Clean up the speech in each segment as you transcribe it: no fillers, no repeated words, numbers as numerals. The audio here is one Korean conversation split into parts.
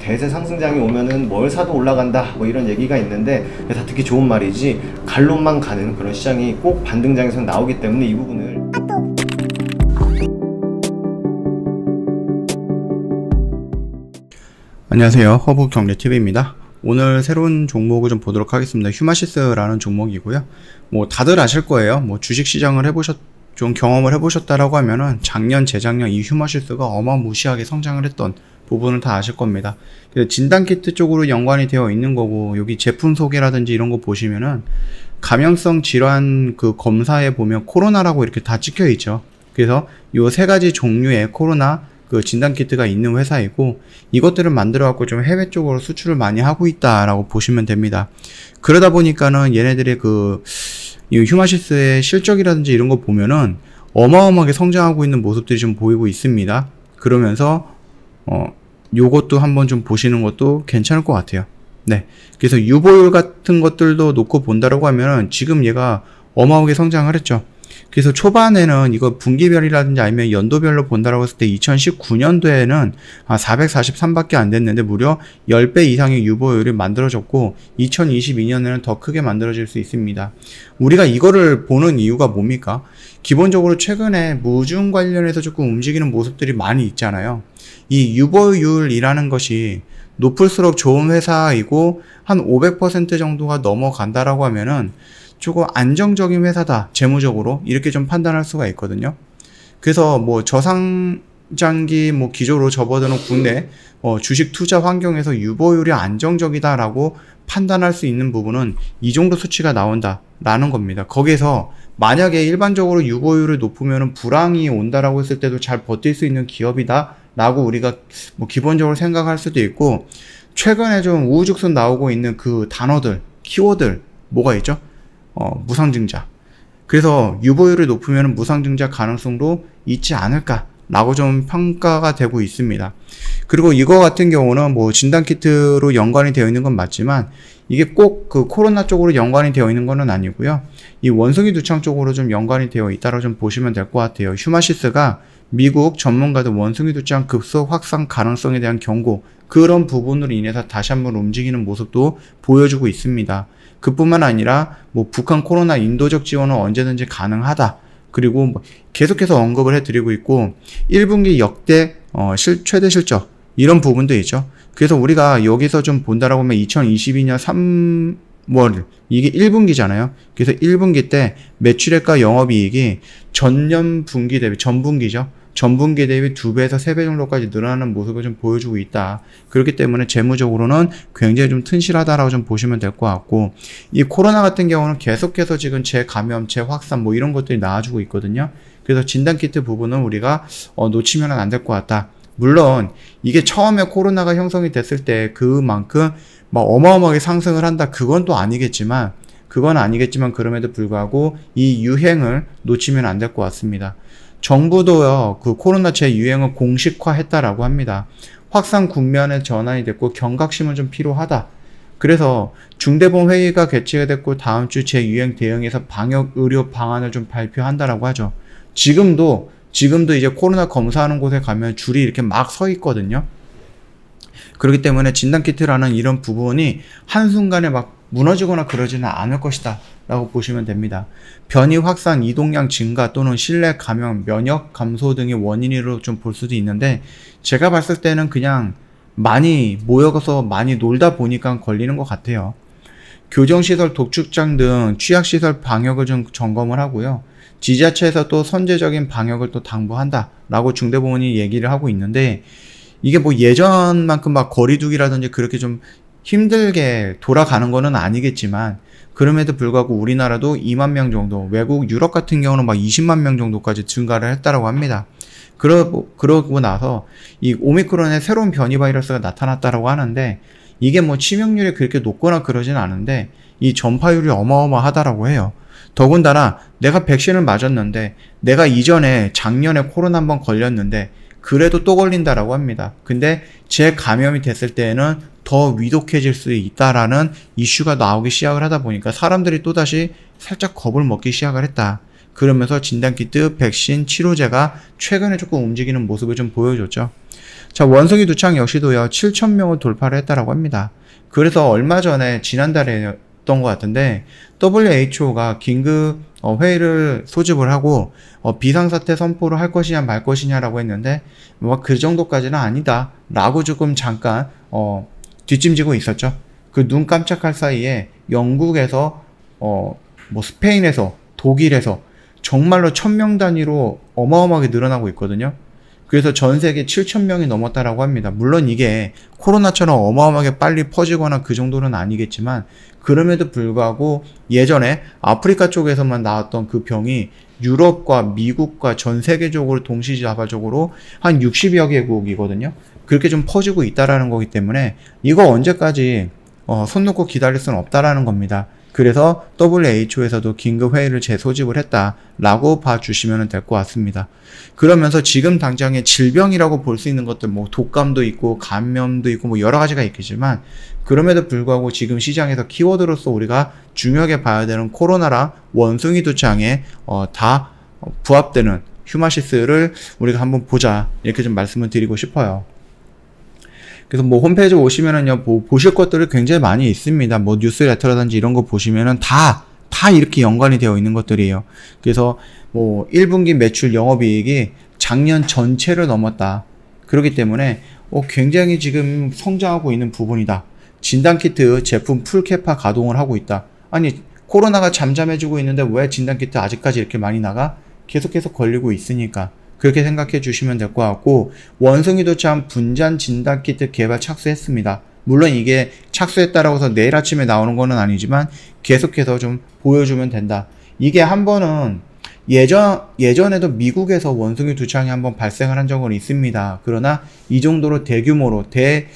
대세 상승장이 오면은 뭘 사도 올라간다 뭐 이런 얘기가 있는데 다 듣기 좋은 말이지 갈론만 가는 그런 시장이 꼭 반등장에서 나오기 때문에 이 부분을 안녕하세요, 허브경제TV입니다. 오늘 새로운 종목을 좀 보도록 하겠습니다. 휴마시스라는 종목이고요. 뭐 다들 아실 거예요. 뭐 주식시장을 좀 경험을 해보셨다라고 하면은 작년, 재작년 이 휴마시스가 어마무시하게 성장을 했던 부분을 다 아실 겁니다. 진단키트 쪽으로 연관이 되어 있는 거고, 여기 제품 소개라든지 이런 거 보시면은 감염성 질환 그 검사에 보면 코로나라고 이렇게 다 찍혀 있죠. 그래서 요 세 가지 종류의 코로나 그 진단키트가 있는 회사이고, 이것들을 만들어 갖고 좀 해외 쪽으로 수출을 많이 하고 있다라고 보시면 됩니다. 그러다 보니까는 얘네들의 이 휴마시스의 실적이라든지 이런 거 보면은 어마어마하게 성장하고 있는 모습들이 좀 보이고 있습니다. 그러면서 요것도 한번 좀 보시는 것도 괜찮을 것 같아요. 네. 그래서 유보율 같은 것들도 놓고 본다라고 하면은 지금 얘가 어마어마하게 성장을 했죠. 그래서 초반에는 이거 분기별이라든지 아니면 연도별로 본다라고 했을 때 2019년도에는 443밖에 안 됐는데 무려 10배 이상의 유보율이 만들어졌고, 2022년에는 더 크게 만들어질 수 있습니다. 우리가 이거를 보는 이유가 뭡니까? 기본적으로 최근에 무중 관련해서 조금 움직이는 모습들이 많이 있잖아요. 이 유보율이라는 것이 높을수록 좋은 회사이고, 한 500% 정도가 넘어간다라고 하면은 조금 안정적인 회사다, 재무적으로 이렇게 좀 판단할 수가 있거든요. 그래서 뭐 저상장기 뭐 기조로 접어드는 국내 주식 투자 환경에서 유보율이 안정적이다라고 판단할 수 있는 부분은 이 정도 수치가 나온다라는 겁니다. 거기에서 만약에 일반적으로 유보율이 높으면 불황이 온다라고 했을 때도 잘 버틸 수 있는 기업이다라고 우리가 뭐 기본적으로 생각할 수도 있고, 최근에 좀 우후죽순 나오고 있는 그 단어들, 키워드 뭐가 있죠? 무상증자. 그래서 유보율이 높으면 무상증자 가능성도 있지 않을까 라고 좀 평가가 되고 있습니다. 그리고 이거 같은 경우는 뭐 진단키트로 연관이 되어 있는 건 맞지만 이게 꼭 그 코로나 쪽으로 연관이 되어 있는 건 아니고요. 이 원숭이 두창 쪽으로 좀 연관이 되어 있다고 좀 보시면 될 것 같아요. 휴마시스가 미국 전문가들 원숭이 두창 급속 확산 가능성에 대한 경고, 그런 부분으로 인해서 다시 한번 움직이는 모습도 보여주고 있습니다. 그뿐만 아니라 뭐 북한 코로나 인도적 지원은 언제든지 가능하다. 그리고 뭐 계속해서 언급을 해드리고 있고, 1분기 역대 최대 실적 이런 부분도 있죠. 그래서 우리가 여기서 좀 본다라고 하면 2022년 3월 이게 1분기잖아요. 그래서 1분기 때 매출액과 영업이익이 전년 분기 대비 전분기죠. 전분기 대비 2배에서 3배 정도까지 늘어나는 모습을 좀 보여주고 있다. 그렇기 때문에 재무적으로는 굉장히 좀 튼실하다라고 좀 보시면 될 것 같고, 이 코로나 같은 경우는 계속해서 지금 재감염, 재확산 뭐 이런 것들이 나와주고 있거든요. 그래서 진단키트 부분은 우리가 놓치면 안 될 것 같다. 물론 이게 처음에 코로나가 형성이 됐을 때 그만큼 막 어마어마하게 상승을 한다, 그건 또 아니겠지만 그럼에도 불구하고 이 유행을 놓치면 안 될 것 같습니다. 정부도요, 그 코로나 재유행을 공식화했다라고 합니다. 확산 국면에 전환이 됐고 경각심은 좀 필요하다. 그래서 중대본 회의가 개최가 됐고 다음 주 재유행 대응에서 방역 의료 방안을 좀 발표한다라고 하죠. 지금도 이제 코로나 검사하는 곳에 가면 줄이 이렇게 막 서 있거든요. 그렇기 때문에 진단키트라는 이런 부분이 한순간에 막 무너지거나 그러지는 않을 것이다 라고 보시면 됩니다. 변이 확산, 이동량 증가 또는 실내 감염, 면역 감소 등의 원인으로 좀 볼 수도 있는데, 제가 봤을 때는 그냥 많이 모여서 많이 놀다 보니까 걸리는 것 같아요. 교정시설, 독축장 등 취약시설 방역을 좀 점검을 하고요. 지자체에서 또 선제적인 방역을 또 당부한다 라고 중대본이 얘기를 하고 있는데, 이게 뭐 예전만큼 막 거리두기라든지 그렇게 좀 힘들게 돌아가는 거는 아니겠지만, 그럼에도 불구하고 우리나라도 2만 명 정도, 외국 유럽 같은 경우는 막 20만 명 정도까지 증가를 했다라고 합니다. 그러고 나서 이 오미크론의 새로운 변이 바이러스가 나타났다라고 하는데, 이게 뭐 치명률이 그렇게 높거나 그러진 않은데 이 전파율이 어마어마하다라고 해요. 더군다나 내가 백신을 맞았는데, 내가 이전에 작년에 코로나 한번 걸렸는데 그래도 또 걸린다라고 합니다. 근데 재감염이 됐을 때에는 더 위독해질 수 있다라는 이슈가 나오기 시작을 하다 보니까 사람들이 또다시 살짝 겁을 먹기 시작을 했다. 그러면서 진단키트, 백신, 치료제가 최근에 조금 움직이는 모습을 좀 보여줬죠. 자, 원숭이 두창 역시도요, 7,000명을 돌파를 했다라고 합니다. 그래서 얼마 전에 지난달에 것 같은데 WHO가 긴급 회의를 소집을 하고 비상사태 선포를 할 것이냐 말 것이냐라고 했는데 뭐 그 정도까지는 아니다 라고 조금 잠깐 뒷짐지고 있었죠. 그 눈 깜짝할 사이에 영국에서 뭐 스페인에서 독일에서 정말로 1,000명 단위로 어마어마하게 늘어나고 있거든요. 그래서 전 세계 7,000명이 넘었다라고 합니다. 물론 이게 코로나처럼 어마어마하게 빨리 퍼지거나 그 정도는 아니겠지만 그럼에도 불구하고 예전에 아프리카 쪽에서만 나왔던 그 병이 유럽과 미국과 전 세계적으로 동시다발적으로 한 60여 개국이거든요. 그렇게 좀 퍼지고 있다라는 거기 때문에 이거 언제까지 손 놓고 기다릴 수는 없다라는 겁니다. 그래서 WHO에서도 긴급 회의를 재소집을 했다라고 봐주시면 될 것 같습니다. 그러면서 지금 당장의 질병이라고 볼 수 있는 것들, 뭐 독감도 있고 감염도 있고 뭐 여러 가지가 있겠지만 그럼에도 불구하고 지금 시장에서 키워드로서 우리가 중요하게 봐야 되는 코로나랑 원숭이 두창에 다 부합되는 휴마시스를 우리가 한번 보자 이렇게 좀 말씀을 드리고 싶어요. 그래서 뭐 홈페이지 오시면은요, 보실 것들이 굉장히 많이 있습니다. 뭐 뉴스레터라든지 이런 거 보시면은 다 이렇게 연관이 되어 있는 것들이에요. 그래서 뭐 1분기 매출 영업이익이 작년 전체를 넘었다. 그렇기 때문에 굉장히 지금 성장하고 있는 부분이다. 진단키트 제품 풀캐파 가동을 하고 있다. 아니 코로나가 잠잠해지고 있는데 왜 진단키트 아직까지 이렇게 많이 나가? 계속해서 걸리고 있으니까. 그렇게 생각해 주시면 될 것 같고, 원숭이도 참 분산 진단키트 개발 착수했습니다. 물론 이게 착수했다라고 해서 내일 아침에 나오는 거는 아니지만 계속해서 좀 보여주면 된다. 이게 한 번은 예전에도 미국에서 원숭이 두창이 한번 발생을 한 적은 있습니다. 그러나 이 정도로 대규모로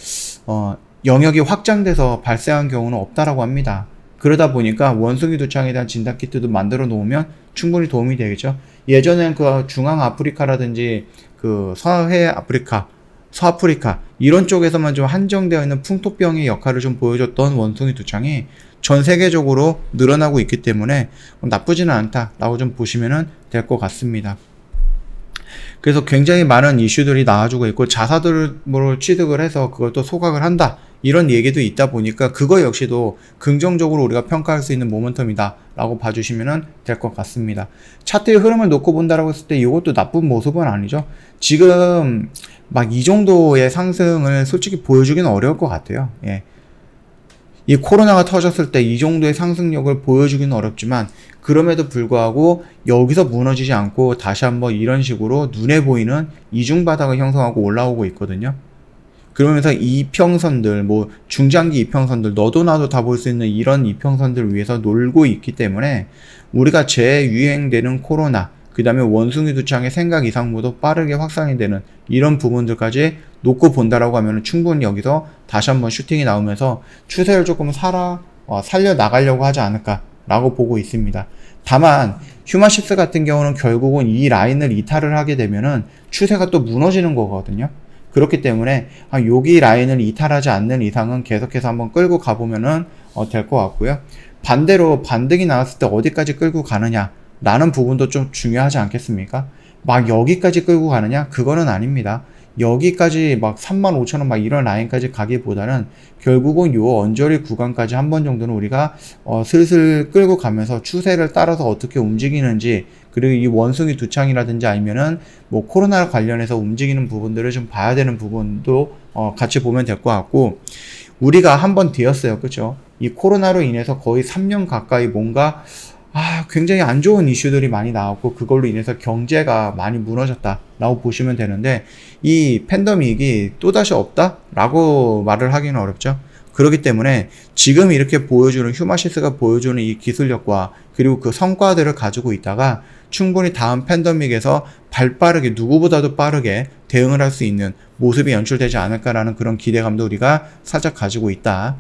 영역이 확장돼서 발생한 경우는 없다라고 합니다. 그러다 보니까 원숭이 두창에 대한 진단키트도 만들어 놓으면 충분히 도움이 되겠죠. 예전엔 그 중앙 아프리카라든지 그 서아프리카 이런 쪽에서만 좀 한정되어 있는 풍토병의 역할을 좀 보여줬던 원숭이 두창이 전 세계적으로 늘어나고 있기 때문에 나쁘지는 않다라고 좀 보시면 될 것 같습니다. 그래서 굉장히 많은 이슈들이 나와주고 있고 자사들을 취득을 해서 그걸 또 소각을 한다 이런 얘기도 있다 보니까 그거 역시도 긍정적으로 우리가 평가할 수 있는 모멘텀이다 라고 봐주시면 될 것 같습니다. 차트의 흐름을 놓고 본다라고 했을 때 이것도 나쁜 모습은 아니죠. 지금 막 이 정도의 상승을 솔직히 보여주기는 어려울 것 같아요. 예. 이 코로나가 터졌을 때 이 정도의 상승력을 보여주기는 어렵지만 그럼에도 불구하고 여기서 무너지지 않고 다시 한번 이런 식으로 눈에 보이는 이중바닥을 형성하고 올라오고 있거든요. 그러면서 이평선들, 뭐 중장기 이평선들, 너도 나도 다 볼 수 있는 이런 이평선들을 위해서 놀고 있기 때문에 우리가 재유행되는 코로나, 그 다음에 원숭이 두창의 생각 이상보다 빠르게 확산이 되는 이런 부분들까지 놓고 본다라고 하면 충분히 여기서 다시 한번 슈팅이 나오면서 추세를 조금 살려 나가려고 하지 않을까라고 보고 있습니다. 다만 휴마시스 같은 경우는 결국은 이 라인을 이탈을 하게 되면은 추세가 또 무너지는 거거든요. 그렇기 때문에 여기 라인을 이탈하지 않는 이상은 계속해서 한번 끌고 가보면은 될 것 같고요. 반대로 반등이 나왔을 때 어디까지 끌고 가느냐 라는 부분도 좀 중요하지 않겠습니까? 막 여기까지 끌고 가느냐? 그거는 아닙니다. 여기까지 막 35,000원 막 이런 라인까지 가기보다는 결국은 요 언저리 구간까지 한 번 정도는 우리가 슬슬 끌고 가면서 추세를 따라서 어떻게 움직이는지, 그리고 이 원숭이 두창이라든지 아니면은 뭐 코로나 관련해서 움직이는 부분들을 좀 봐야 되는 부분도 같이 보면 될 것 같고, 우리가 한 번 뒤였어요. 그죠? 이 코로나로 인해서 거의 3년 가까이 뭔가 굉장히 안 좋은 이슈들이 많이 나왔고 그걸로 인해서 경제가 많이 무너졌다 라고 보시면 되는데, 이 팬데믹이 또다시 없다? 라고 말을 하기는 어렵죠. 그렇기 때문에 지금 이렇게 보여주는 휴마시스가 보여주는 이 기술력과 그리고 그 성과들을 가지고 있다가 충분히 다음 팬데믹에서 발빠르게 누구보다도 빠르게 대응을 할 수 있는 모습이 연출되지 않을까라는 그런 기대감도 우리가 살짝 가지고 있다.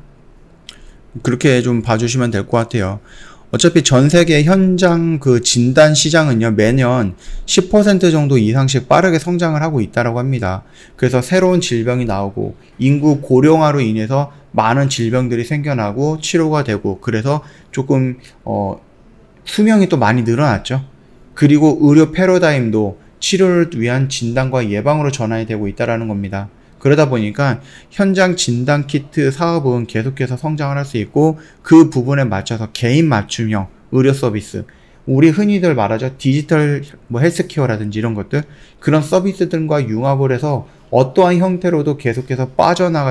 그렇게 좀 봐주시면 될 것 같아요. 어차피 전 세계 현장 그 진단 시장은요, 매년 10% 정도 이상씩 빠르게 성장을 하고 있다라고 합니다. 그래서 새로운 질병이 나오고 인구 고령화로 인해서 많은 질병들이 생겨나고 치료가 되고, 그래서 조금 수명이 또 많이 늘어났죠. 그리고 의료 패러다임도 치료를 위한 진단과 예방으로 전환이 되고 있다라는 겁니다. 그러다 보니까 현장 진단 키트 사업은 계속해서 성장을 할 수 있고 그 부분에 맞춰서 개인 맞춤형 의료 서비스, 우리 흔히들 말하죠. 디지털 뭐 헬스케어라든지 이런 것들, 그런 서비스들과 융합을 해서 어떠한 형태로도 계속해서 퍼져나갈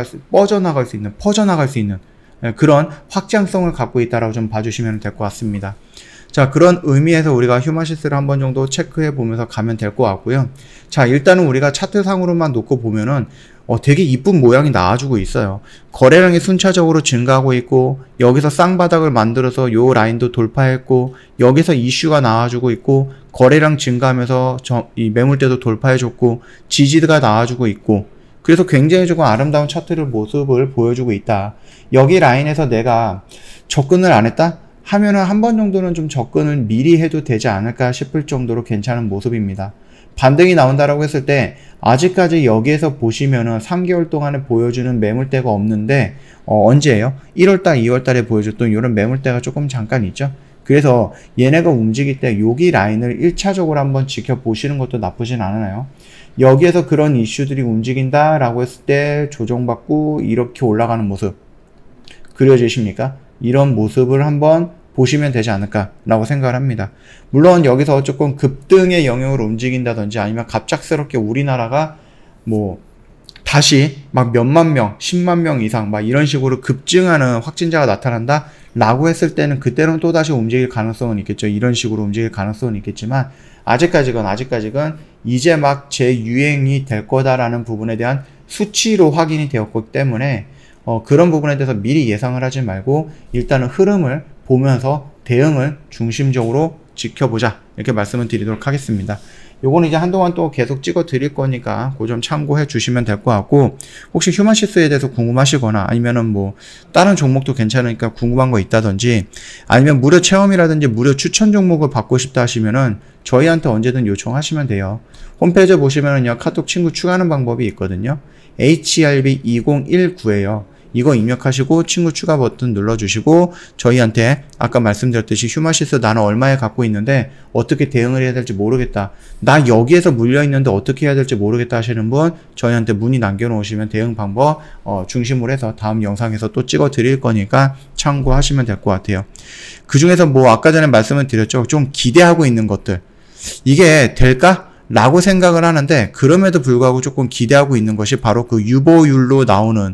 수 있는 그런 확장성을 갖고 있다라고 좀 봐주시면 될 것 같습니다. 자, 그런 의미에서 우리가 휴마시스를 한번 정도 체크해 보면서 가면 될 것 같고요. 자, 일단은 우리가 차트상으로만 놓고 보면은 되게 이쁜 모양이 나와주고 있어요. 거래량이 순차적으로 증가하고 있고, 여기서 쌍바닥을 만들어서 요 라인도 돌파했고, 여기서 이슈가 나와주고 있고, 거래량 증가하면서 이 매물대도 돌파해줬고, 지지가 나와주고 있고, 그래서 굉장히 조금 아름다운 차트를 모습을 보여주고 있다. 여기 라인에서 내가 접근을 안 했다? 하면은 한 번 정도는 좀 접근을 미리 해도 되지 않을까 싶을 정도로 괜찮은 모습입니다. 반등이 나온다라고 했을 때 아직까지 여기에서 보시면은 3개월 동안에 보여주는 매물대가 없는데 언제예요? 1월달, 2월달에 보여줬던 이런 매물대가 조금 잠깐 있죠. 그래서 얘네가 움직일 때 여기 라인을 1차적으로 한번 지켜보시는 것도 나쁘진 않아요. 여기에서 그런 이슈들이 움직인다라고 했을 때 조정받고 이렇게 올라가는 모습 그려지십니까? 이런 모습을 한번 보시면 되지 않을까라고 생각을 합니다. 물론 여기서 조금 급등의 영역으로 움직인다든지 아니면 갑작스럽게 우리나라가 뭐 다시 막 몇만 명, 10만 명 이상 막 이런 식으로 급증하는 확진자가 나타난다 라고 했을 때는 그때는 또다시 움직일 가능성은 있겠죠. 이런 식으로 움직일 가능성은 있겠지만 아직까지건 이제 막 재유행이 될 거다라는 부분에 대한 수치로 확인이 되었기 때문에 그런 부분에 대해서 미리 예상을 하지 말고 일단은 흐름을 보면서 대응을 중심적으로 지켜보자, 이렇게 말씀을 드리도록 하겠습니다. 요거는 이제 한동안 또 계속 찍어 드릴 거니까 그 점 참고해 주시면 될 것 같고, 혹시 휴마시스에 대해서 궁금하시거나 아니면은 뭐 다른 종목도 괜찮으니까 궁금한 거 있다든지 아니면 무료 체험이라든지 무료 추천 종목을 받고 싶다 하시면은 저희한테 언제든 요청하시면 돼요. 홈페이지에 보시면은요, 카톡 친구 추가하는 방법이 있거든요. HRB2019에요. 이거 입력하시고 친구 추가 버튼 눌러주시고 저희한테 아까 말씀드렸듯이 휴마시스 나는 얼마에 갖고 있는데 어떻게 대응을 해야 될지 모르겠다, 나 여기에서 물려있는데 어떻게 해야 될지 모르겠다 하시는 분 저희한테 문의 남겨놓으시면 대응 방법 중심으로 해서 다음 영상에서 또 찍어 드릴 거니까 참고하시면 될 것 같아요. 그 중에서 뭐 아까 전에 말씀을 드렸죠. 좀 기대하고 있는 것들, 이게 될까? 라고 생각을 하는데 그럼에도 불구하고 조금 기대하고 있는 것이 바로 그 유보율로 나오는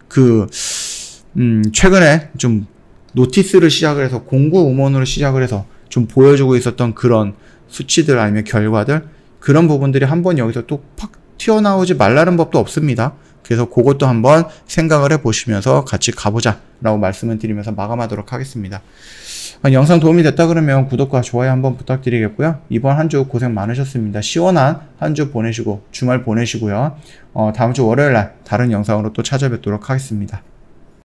최근에 좀 노티스를 시작을 해서 공구 음원으로 시작을 해서 좀 보여주고 있었던 그런 수치들 아니면 결과들, 그런 부분들이 한번 여기서 또 팍 튀어나오지 말라는 법도 없습니다. 그래서 그것도 한번 생각을 해 보시면서 같이 가보자 라고 말씀을 드리면서 마감하도록 하겠습니다. 영상 도움이 됐다 그러면 구독과 좋아요 한번 부탁드리겠고요. 이번 한 주 고생 많으셨습니다. 시원한 한 주 보내시고 주말 보내시고요. 다음 주 월요일날 다른 영상으로 또 찾아뵙도록 하겠습니다.